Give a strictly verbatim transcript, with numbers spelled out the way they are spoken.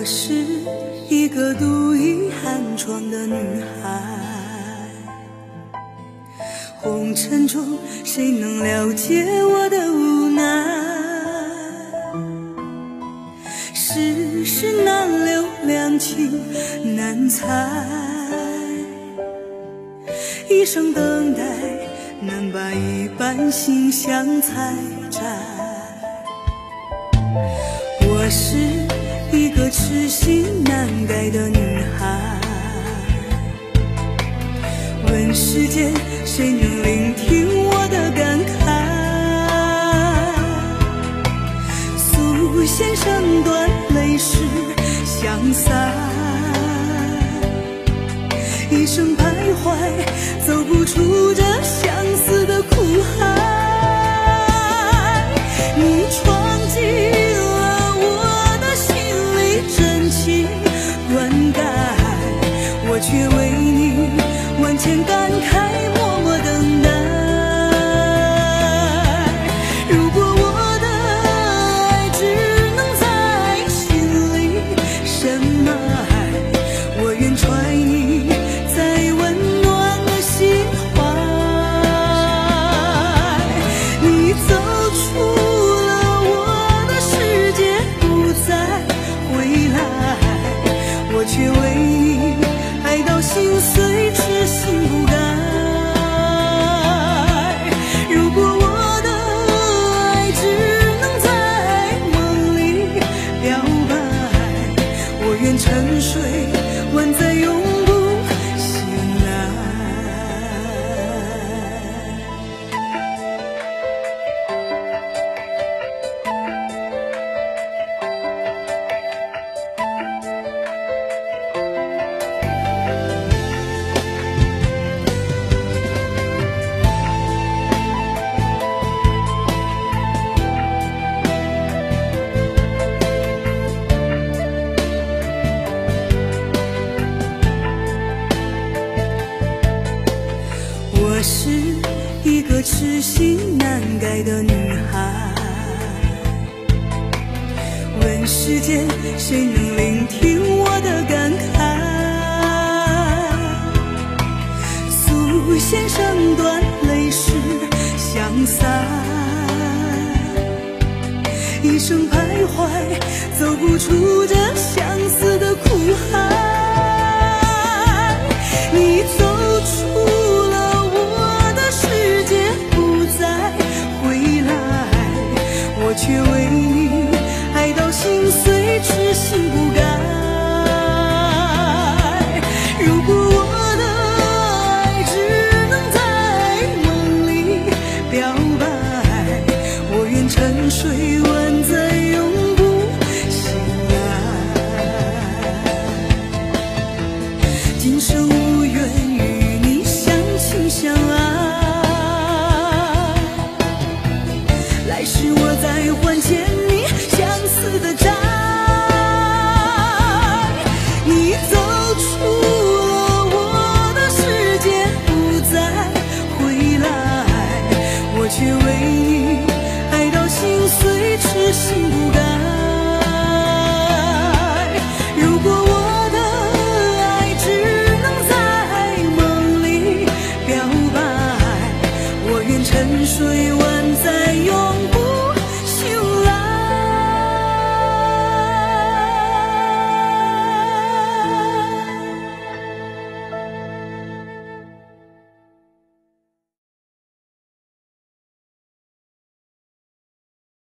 是一个独倚寒窗的女孩，红尘中谁能了解我的无奈？世事难留，两情难猜，一生等待，难把一半心相采摘。我是一个痴心难改的女孩，问世间谁能聆听我的感慨？诉弦声断，泪湿相散，一生徘徊，走不出这相思的苦海。你闯进了我的心里，真情灌溉，我却为你万千感慨，默默等待。如果我的爱只能在心里深埋，我愿揣你在温暖的心怀。你走出了我的世界，不再回来，我却为你爱到心碎，痴心不改。如果我的爱只能在梦里表白，我愿沉睡，万载永不醒来。我是一个痴心难改的女孩，问世间谁能聆听我的感慨？诉弦声断，泪湿相散，一生徘徊，走不出这相思的苦海。你走出了我的世界，不再回来，我却为你爱到心碎，痴心不改。如果我的爱只能在梦里表白，我愿沉睡，万载永不醒来。今生无缘与你相亲相爱，来世我再还欠你相思的债。你走出了我的世界，不再回来，我却为你爱到心碎，痴心不改。